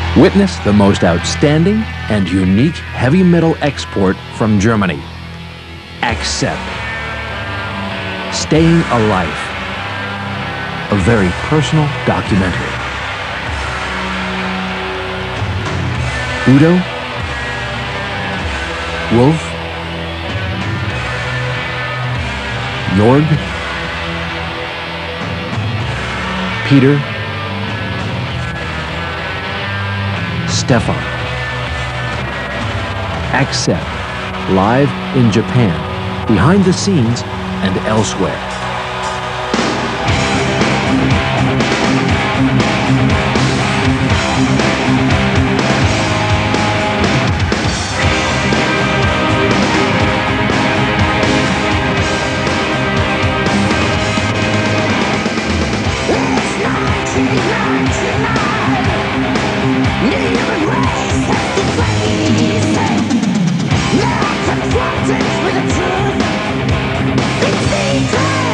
Witness the most outstanding and unique heavy metal export from Germany. Accept. Staying Alive. A very personal documentary. Udo, Wolf, Jorg, Peter, Stefan. Accept. Live in Japan, behind the scenes and elsewhere. Confronted with the truth, it's secret.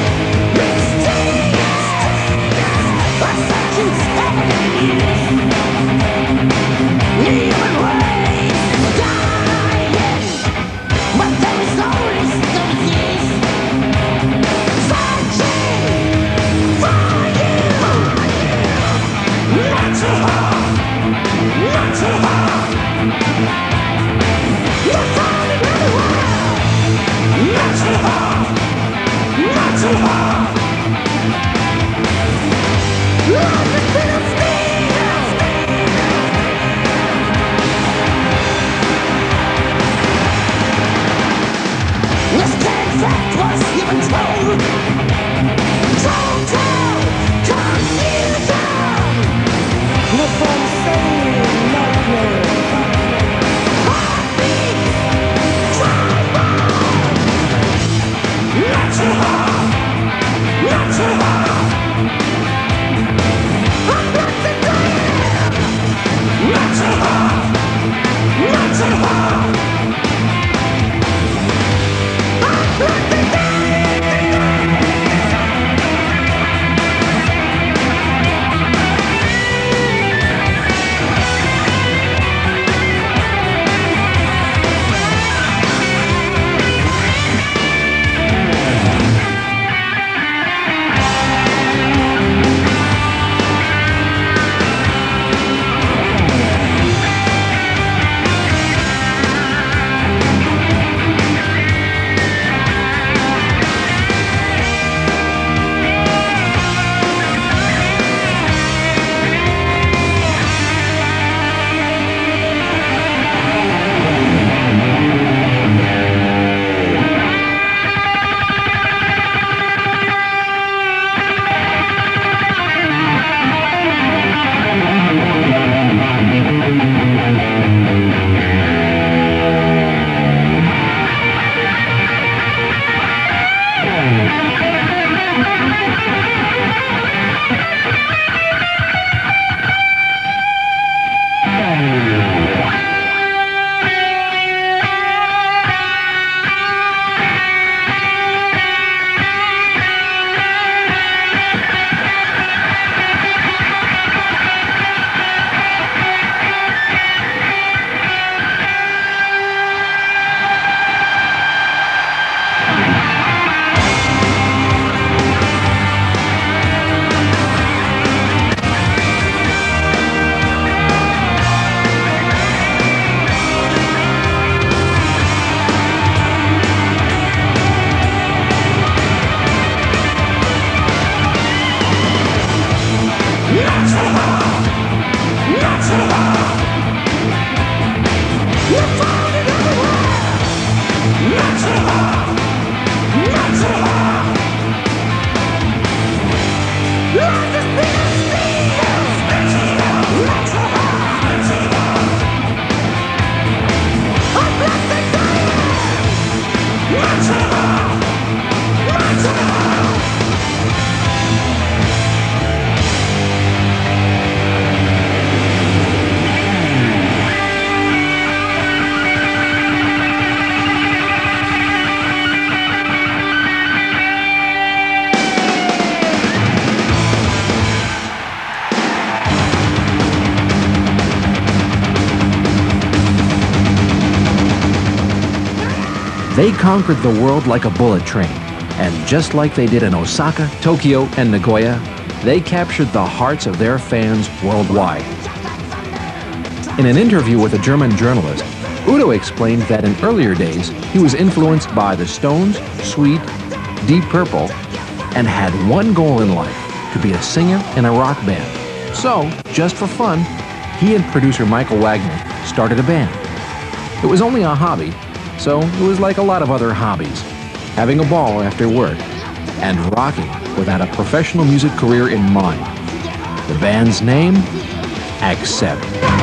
They conquered the world like a bullet train, and just like they did in Osaka, Tokyo, and Nagoya, they captured the hearts of their fans worldwide. In an interview with a German journalist, Udo explained that in earlier days he was influenced by the Stones, Sweet, Deep Purple, and had one goal in life: to be a singer in a rock band. So, just for fun, he and producer Michael Wagner started a band. It was only a hobby, so it was like a lot of other hobbies, having a ball after work and rocking without a professional music career in mind. The band's name? Accept.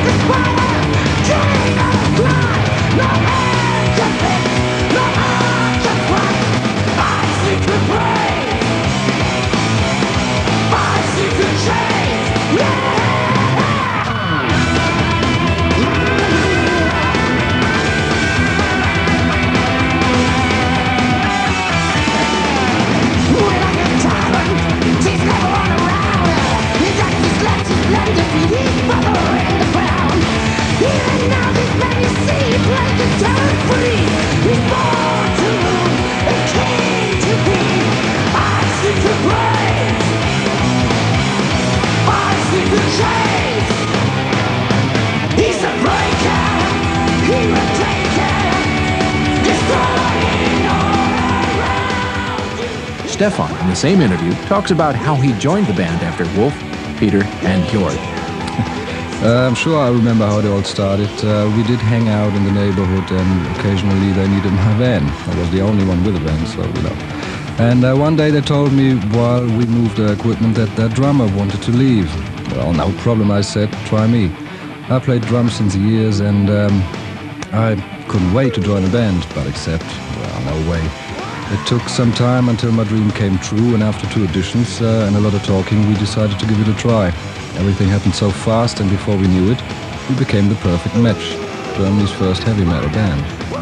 Stefan, in the same interview, talks about how he joined the band after Wolf, Peter, and George. I'm sure I remember how they all started. We did hang out in the neighborhood, and occasionally they needed my van. I was the only one with a van, so you know. And one day they told me while we moved the equipment that their drummer wanted to leave. Well, no problem, I said, try me. I played drums since years, and I couldn't wait to join a band, but except, well, no way. It took some time until my dream came true, and after 2 auditions and a lot of talking, we decided to give it a try. Everything happened so fast, and before we knew it, we became the perfect match. Germany's first heavy metal band.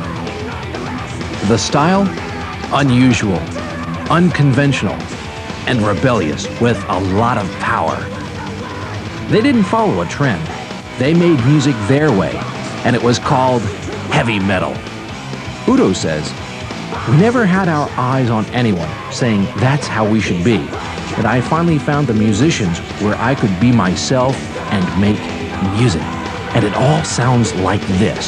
The style? Unusual, unconventional, and rebellious with a lot of power. They didn't follow a trend. They made music their way, and it was called heavy metal. Udo says, "We never had our eyes on anyone saying that's how we should be. That I finally found the musicians where I could be myself and make music. And it all sounds like this."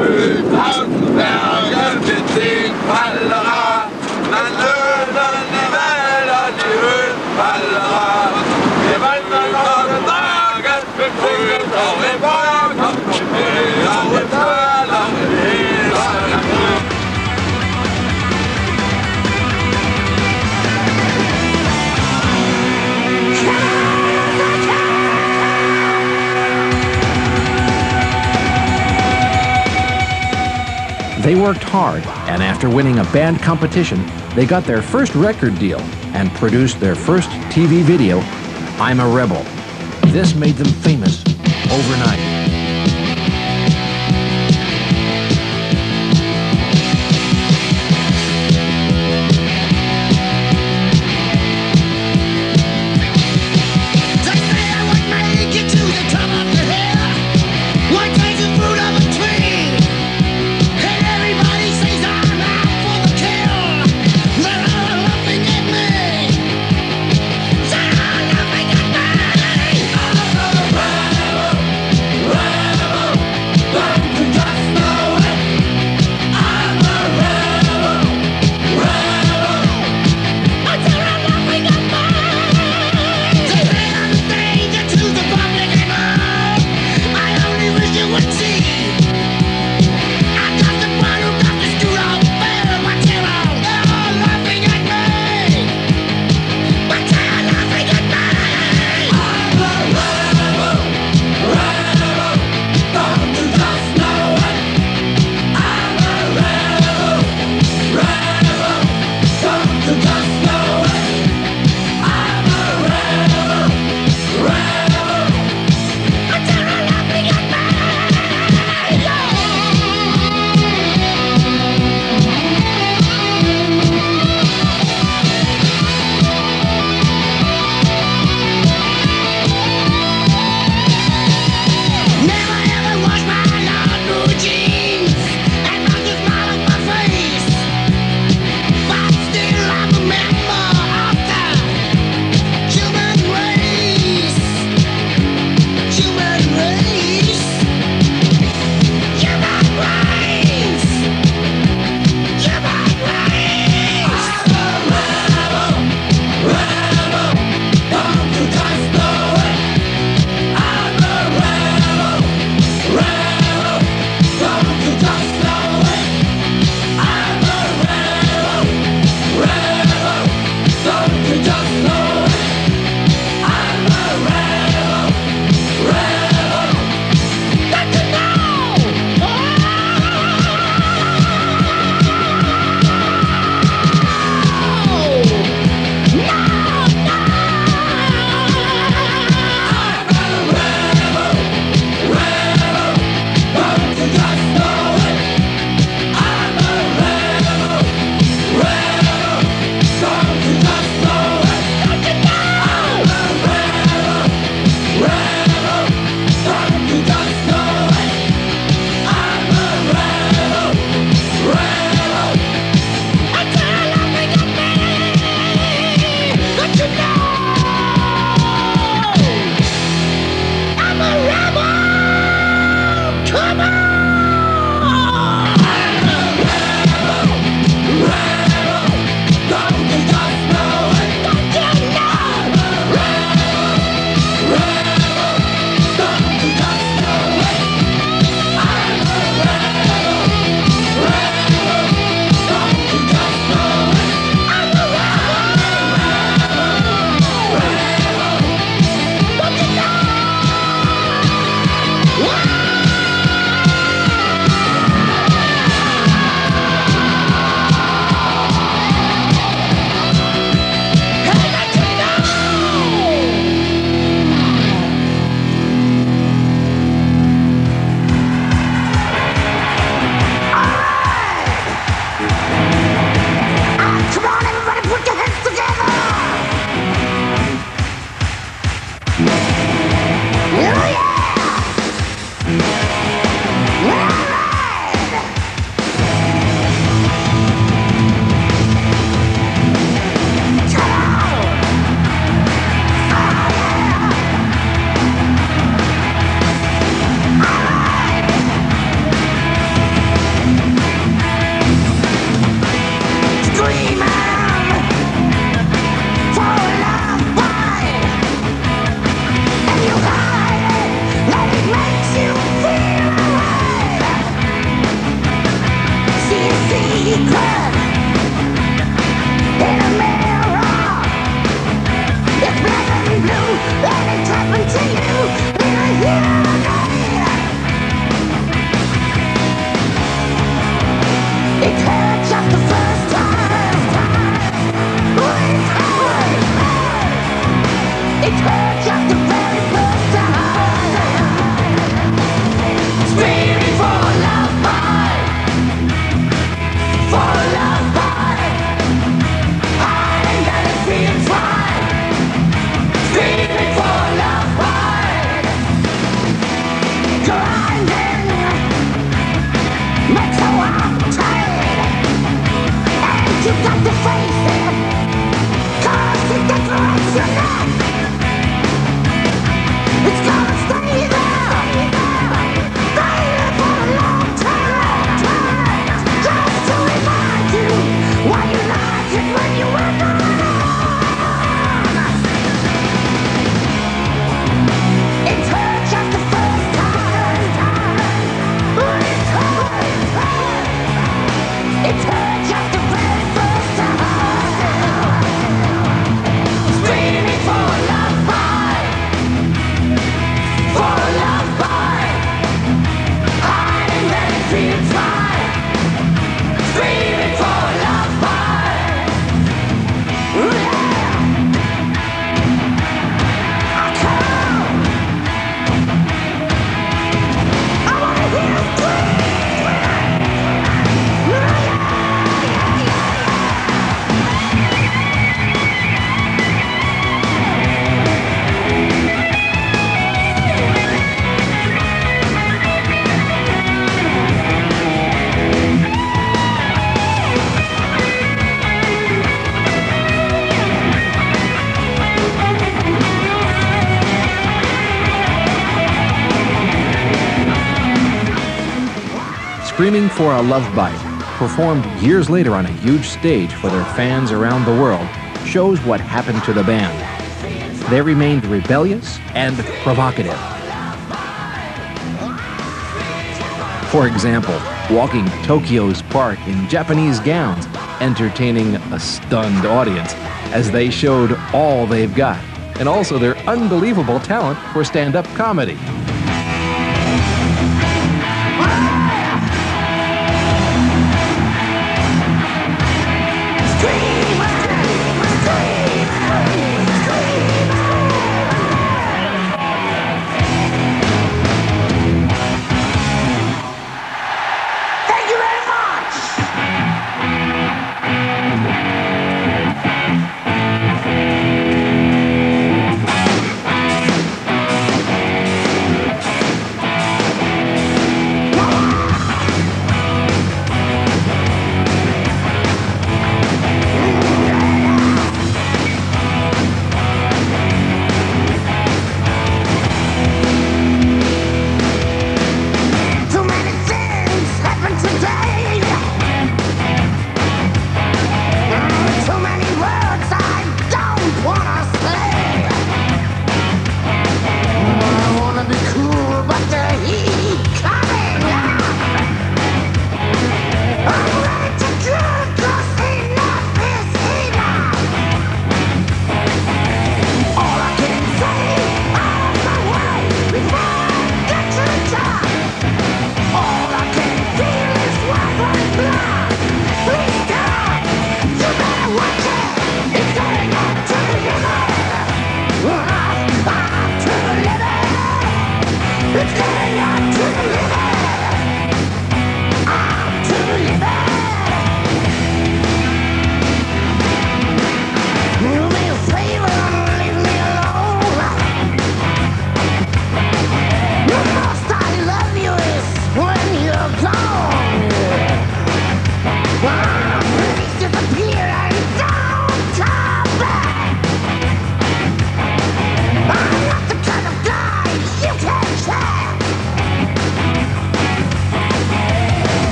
They worked hard, and after winning a band competition, they got their first record deal and produced their first TV video, "I'm a Rebel." This made them famous overnight. Screaming for a Love Bite, performed years later on a huge stage for their fans around the world, shows what happened to the band. They remained rebellious and provocative. For example, walking Tokyo's park in Japanese gowns, entertaining a stunned audience as they showed all they've got, and also their unbelievable talent for stand-up comedy.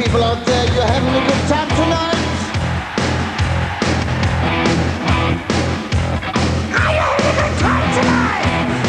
people out there, you're having a good time tonight? Are you having a good time tonight?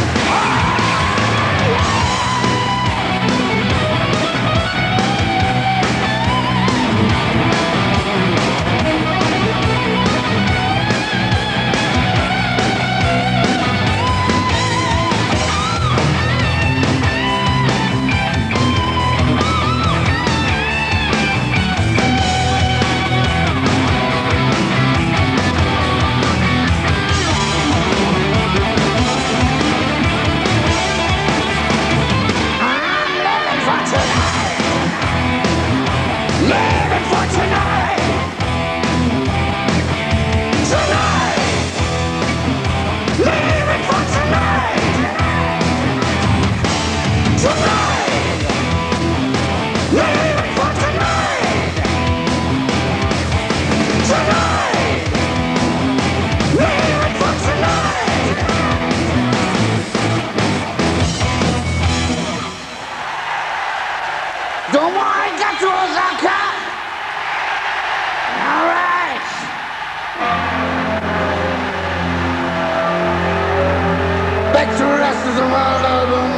Don't worry, got to Osaka. All right. Back to the rest of the world album.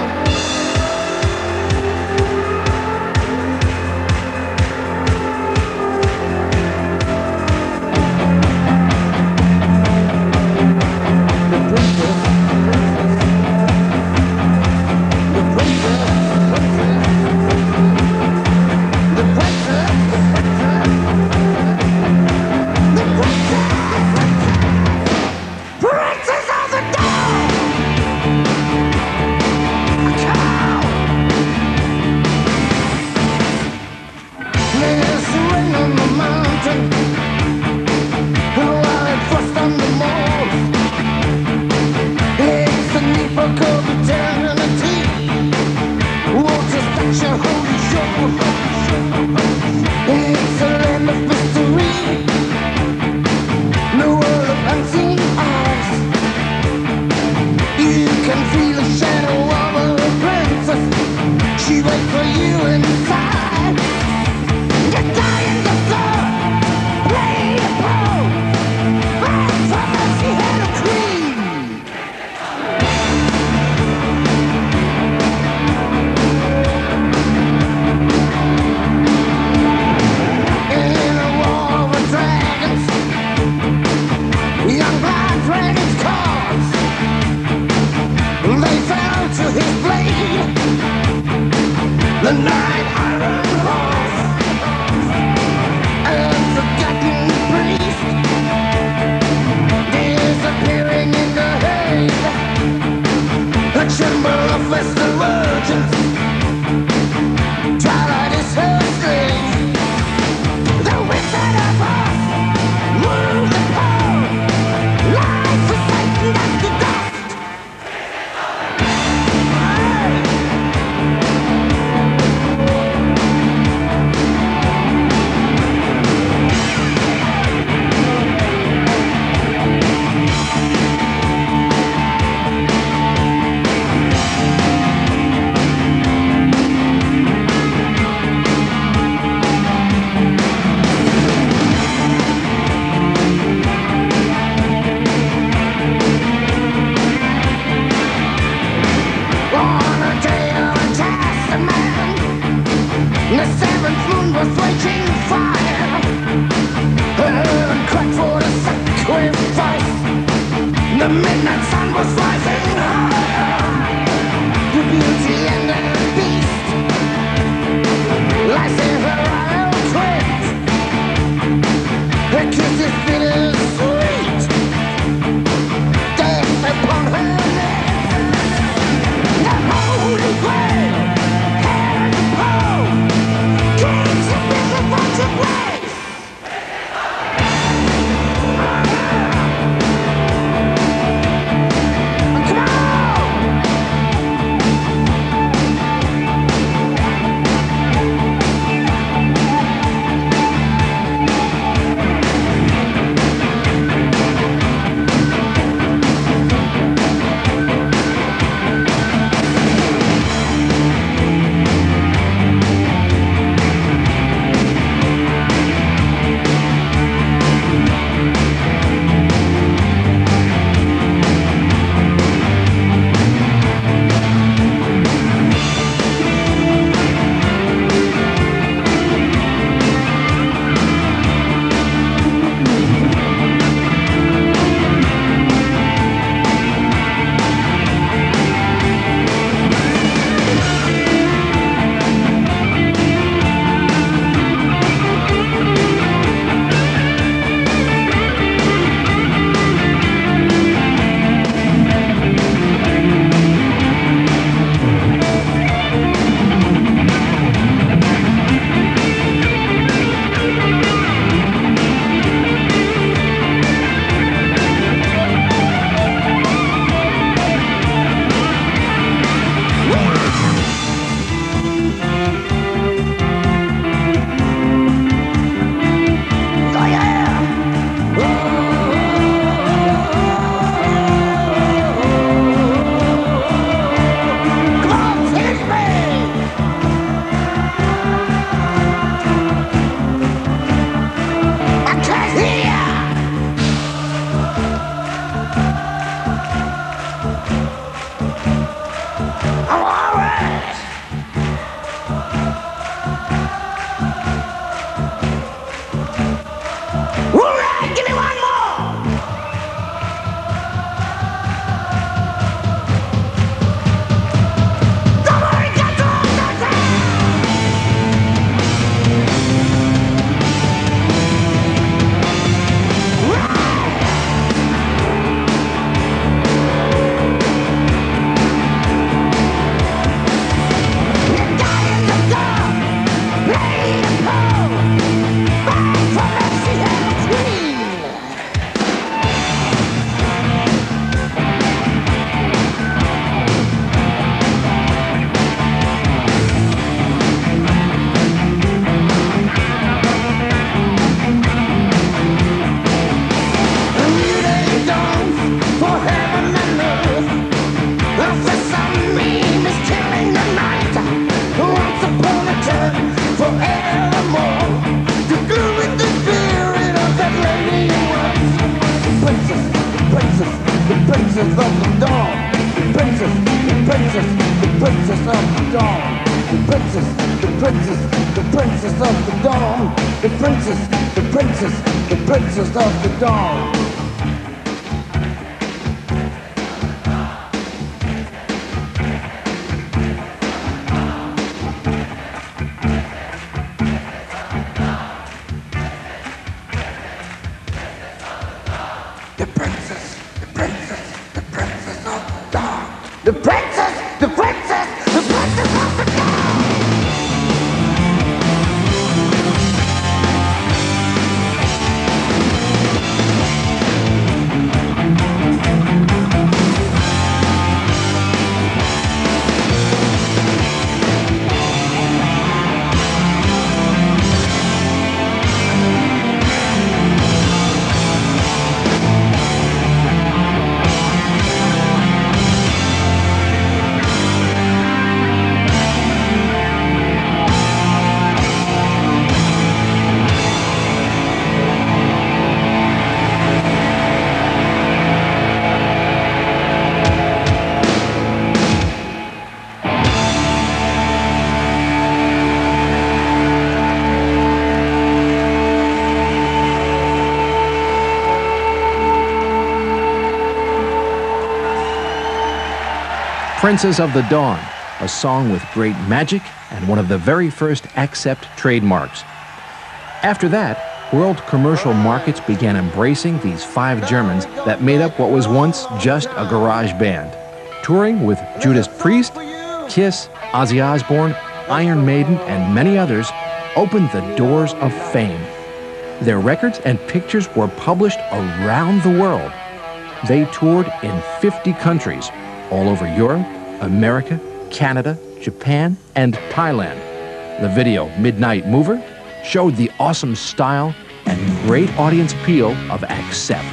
Princess of the Dawn, a song with great magic and one of the very first Accept trademarks. After that, world commercial markets began embracing these 5 Germans that made up what was once just a garage band. Touring with Judas Priest, Kiss, Ozzy Osbourne, Iron Maiden, and many others opened the doors of fame. Their records and pictures were published around the world. They toured in 50 countries, all over Europe, America, Canada, Japan, and Thailand. The video, Midnight Mover, showed the awesome style and great audience appeal of Accept.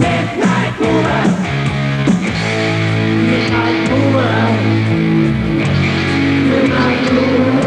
midnight mover. Midnight mover. Midnight mover.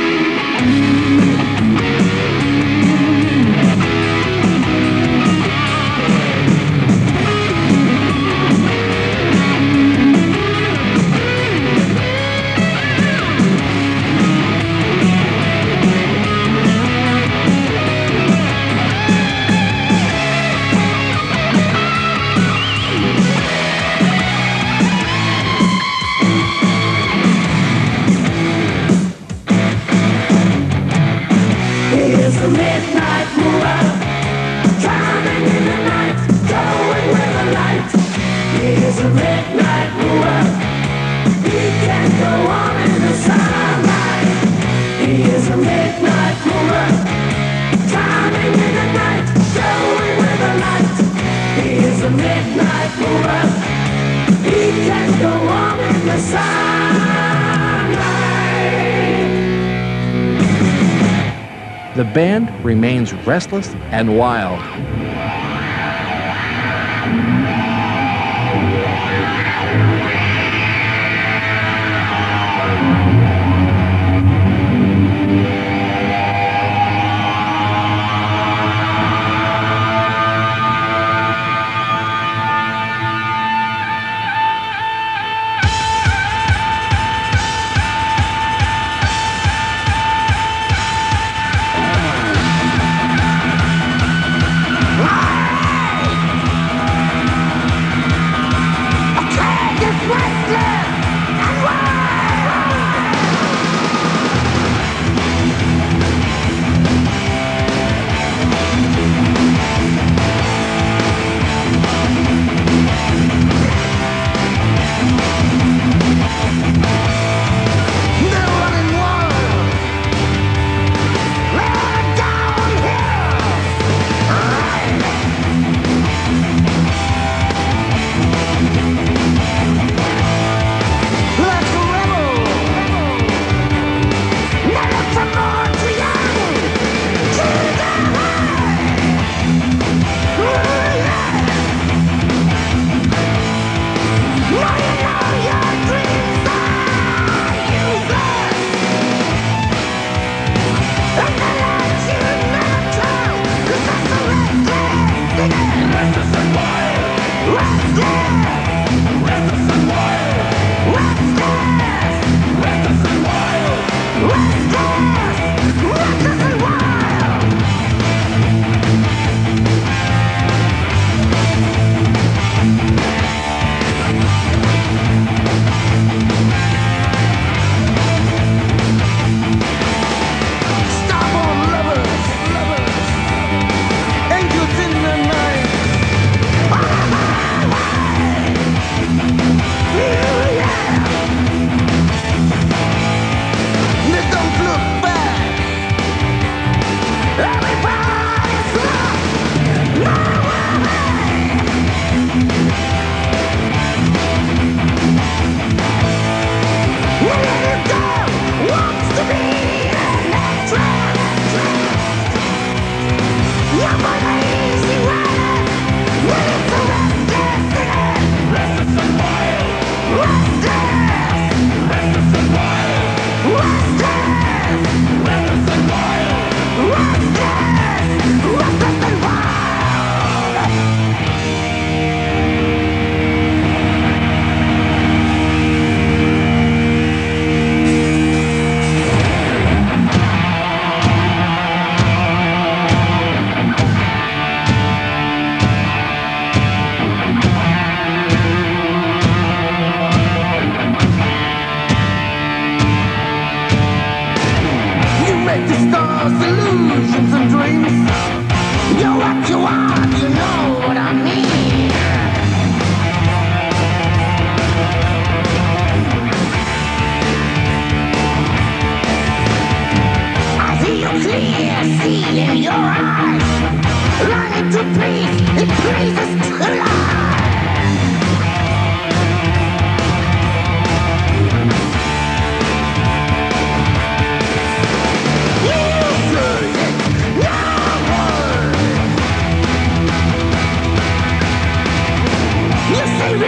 The band remains restless and wild. Ah!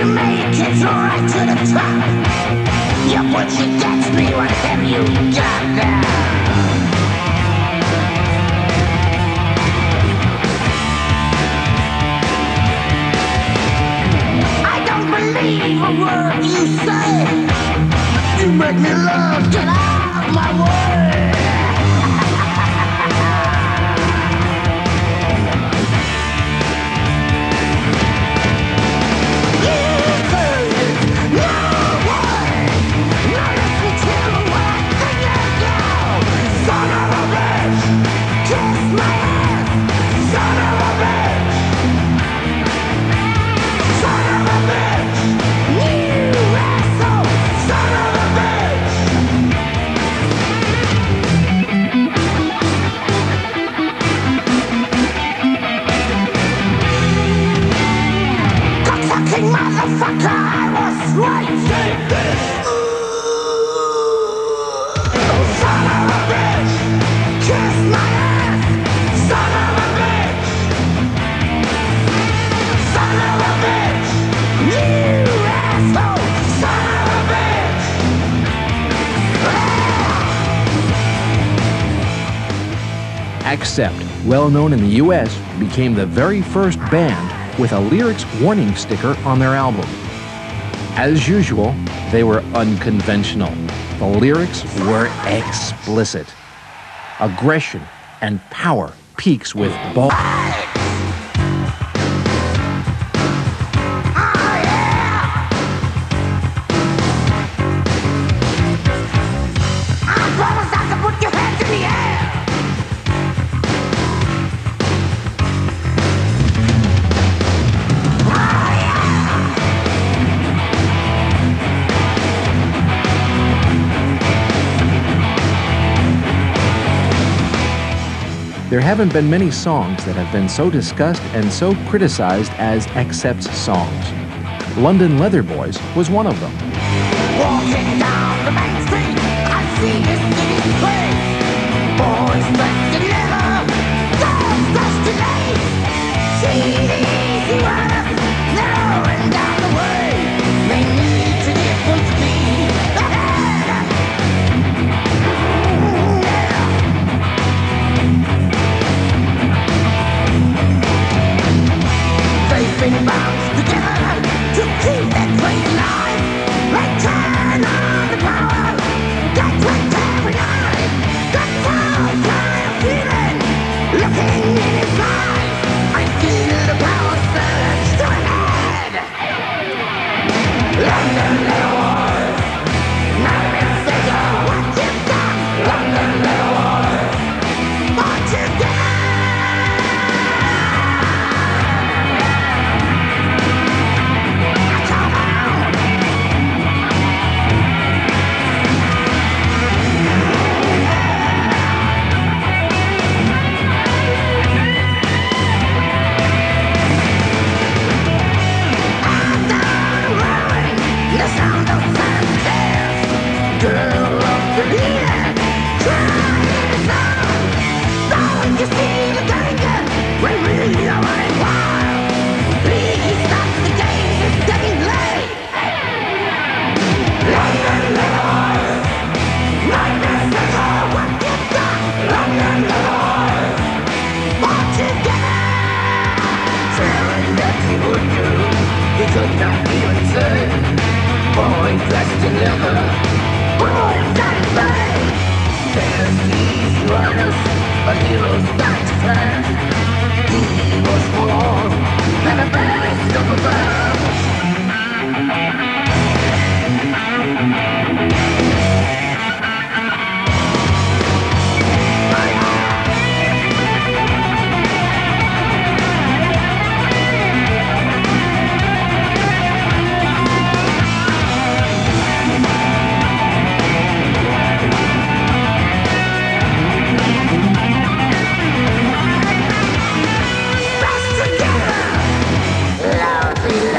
you make it right to the top. You put your debts me, what have you got now? I don't believe a word you say. You make me laugh, get out of my way. Motherfucker, I was right. Take this. Son of a bitch, kiss my ass. Son of a bitch, son of a bitch, you asshole. Son of a bitch. Accept, well known in the US, became the very first band with a lyrics warning sticker on their album. As usual, they were unconventional. The lyrics were explicit. Aggression and power peaks with ball. There haven't been many songs that have been so discussed and so criticized as Accept's songs. London Leather Boys was one of them. Walking down the main street, I see this city's place. Boys dressed in leather, girls dressed in lace. See the easy runners, they're rolling down the way. They need to different speed ahead. They've been bound together to keep that train alive. Like turn on the power, got to every night. Got some kind of feeling, looking in his eyes. I feel the power surge to an head. London little wars, nightmare figure, what you've done. London little wars, what you've done. Love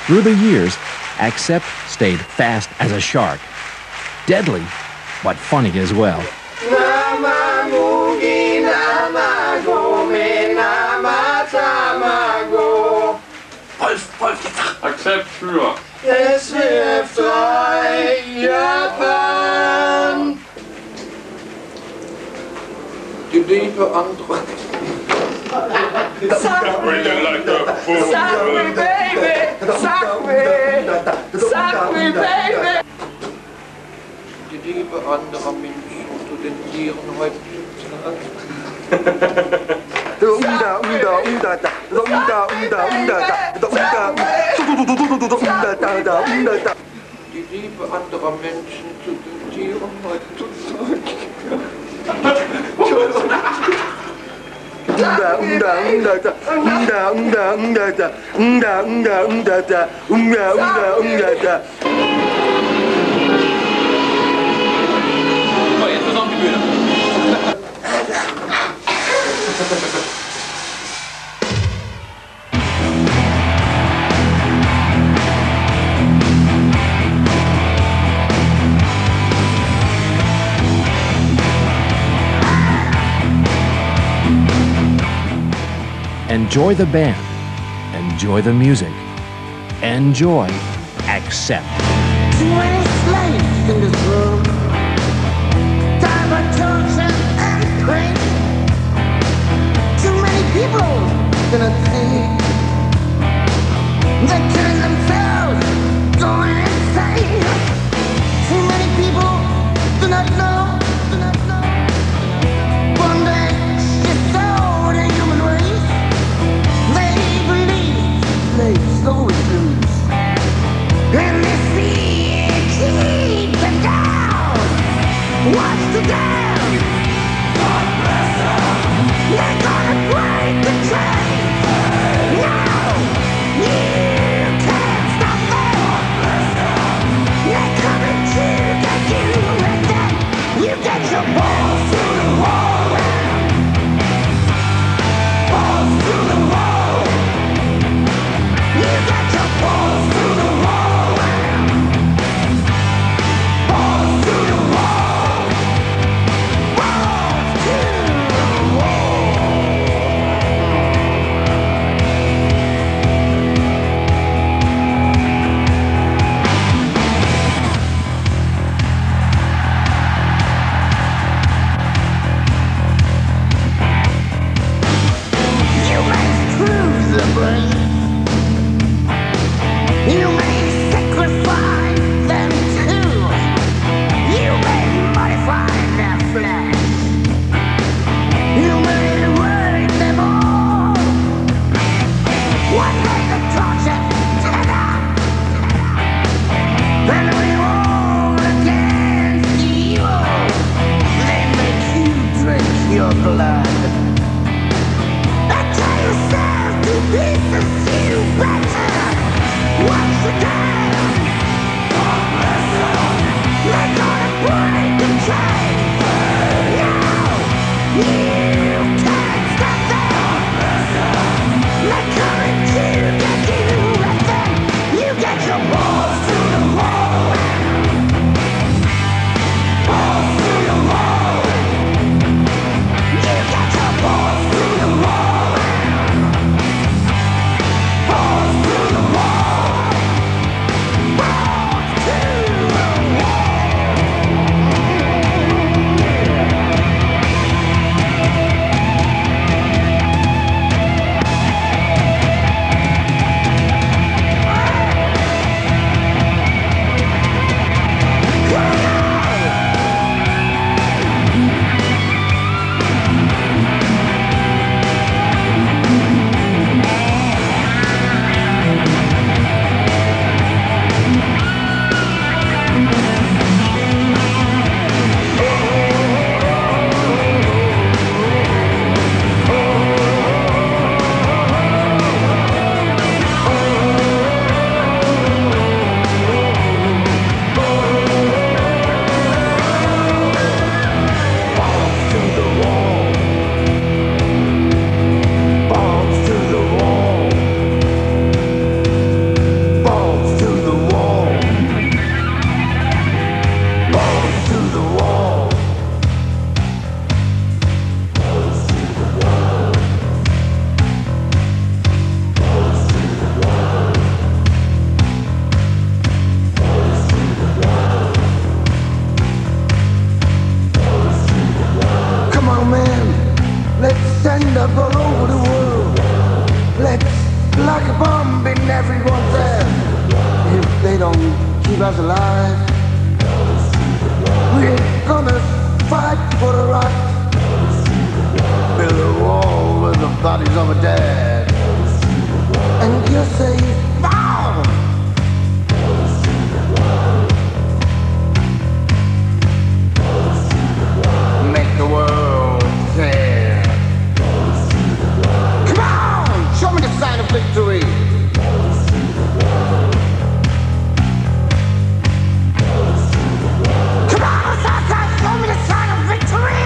Through the years, Accept stayed fast as a shark. Deadly, but funny as well. Accept für. Japan. Die liebe andere. Suck me, baby. Suck me, baby. Die Liebe anderer Menschen zu den Tieren heutzutage. Die Liebe anderer Menschen zu den Tieren heutzutage. Jetzt ist auf die Bühne. Enjoy the band. Enjoy the music. Enjoy Accept. Too many slaves in this world. Time for torture and pain. Too many people in a thing. They're killing themselves, going insane. Too many people do not know. One day she saw the human race. They believe slaves always lose. And they see it keep them down. Watch the dam. God bless them. They're gonna break the chain. Now you can't stop them. God bless them. They're coming to get you, and then you get your balls through the wall. Balls through the wall. You got your balls through the wall. Balls through the wall. bombing everyone's head. If they don't keep us alive, we're gonna fight for the right. Build a wall with the bodies of the dead. And you say, wow! Make the world fair. Come on! Show me the sign of victory. Come on, Osaka! Show me the sign of victory!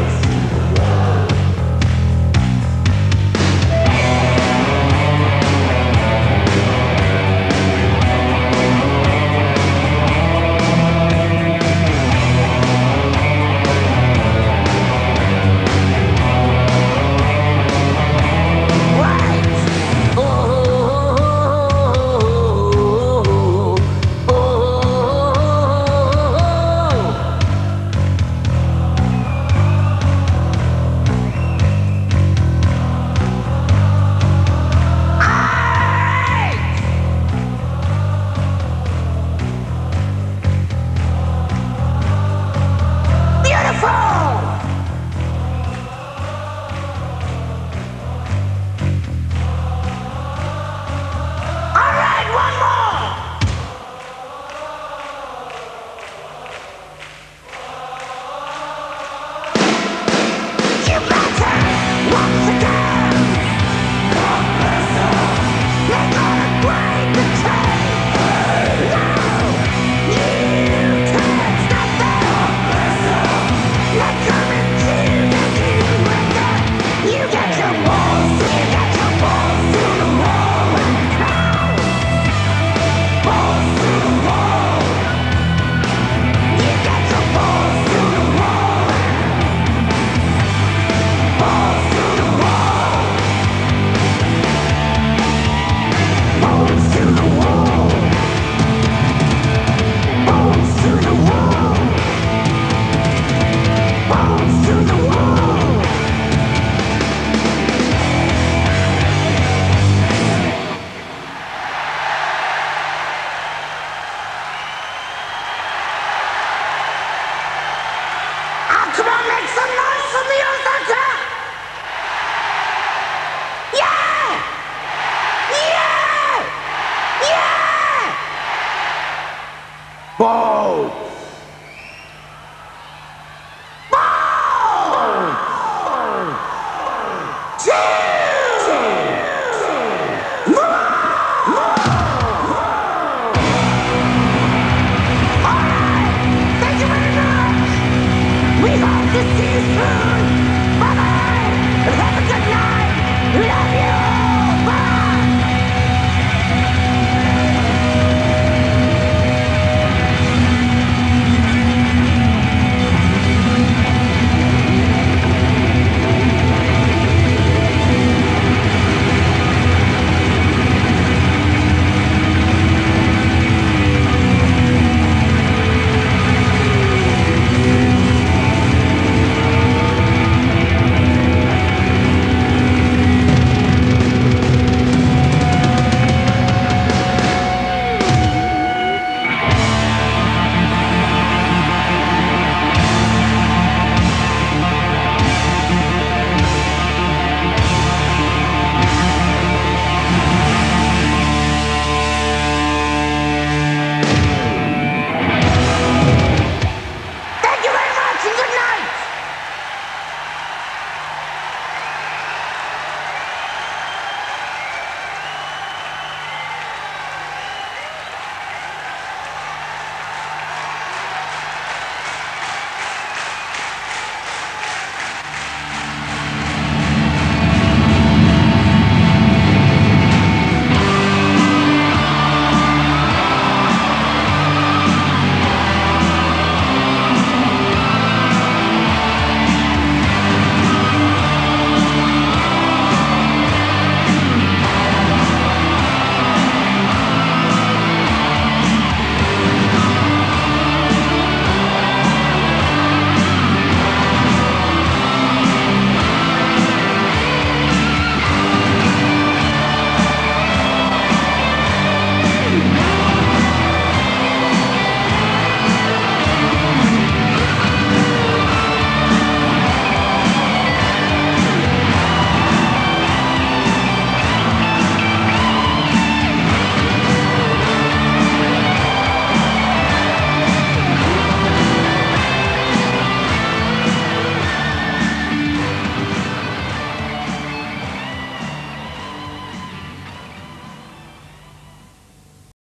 Come on, make some noise for me, Osaka! Yeah! Yeah! Yeah! Whoa!